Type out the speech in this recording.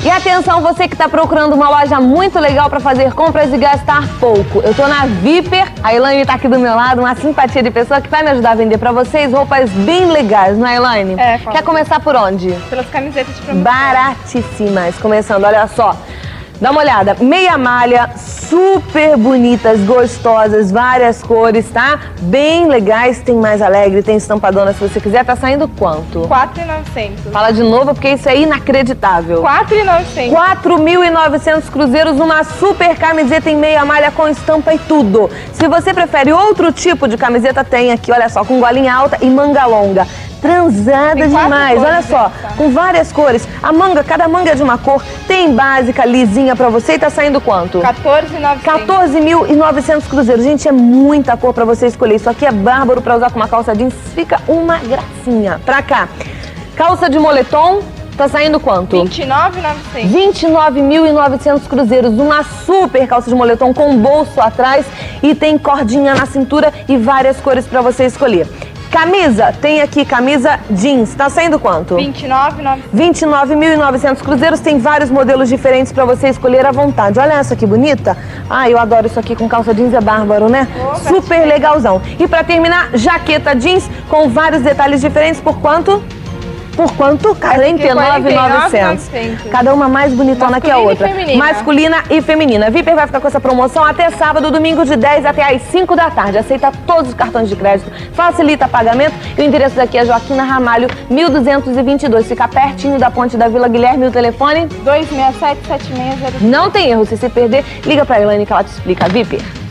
E atenção, você que está procurando uma loja muito legal para fazer compras e gastar pouco. Eu tô na Viper, a Elaine tá aqui do meu lado, uma simpatia de pessoa que vai me ajudar a vender para vocês roupas bem legais, não é, Elaine? É, Quer começar por onde? Pelas camisetas de promoção. Baratíssimas. Começando, olha só. Dá uma olhada, meia malha, super bonitas, gostosas, várias cores, tá? Bem legais, tem mais alegre, tem estampadona se você quiser. Tá saindo quanto? 4.900. Fala de novo, porque isso é inacreditável. 4.900. 4.900 cruzeiros, uma super camiseta em meia malha com estampa e tudo. Se você prefere outro tipo de camiseta, tem aqui, olha só, com golinha alta e manga longa. Transada demais, olha só, com várias cores. A manga, cada manga é de uma cor, tem básica, lisinha pra você e tá saindo quanto? 14.900. 14.900 cruzeiros. Gente, é muita cor pra você escolher. Isso aqui é bárbaro pra usar com uma calça jeans, fica uma gracinha. Pra cá, calça de moletom, tá saindo quanto? 29.900. 29.900 cruzeiros, uma super calça de moletom com bolso atrás e tem cordinha na cintura e várias cores pra você escolher. Camisa, tem aqui camisa jeans, tá saindo quanto? 29.900. 29.900 cruzeiros, tem vários modelos diferentes pra você escolher à vontade. Olha essa que bonita. Ah, eu adoro isso aqui com calça jeans, é bárbaro, né? Super legalzão. E pra terminar, jaqueta jeans com vários detalhes diferentes, por quanto? Por quanto? 49.900. Cada uma mais bonitona que a outra. Masculina e feminina. Viper vai ficar com essa promoção até sábado, domingo, de 10 até às 5 da tarde. Aceita todos os cartões de crédito, facilita pagamento. E o endereço daqui é Joaquina Ramalho, 1222. Fica pertinho da ponte da Vila Guilherme. O telefone? 267-7602. Não tem erro. Se você perder, liga pra Elaine que ela te explica. Viper.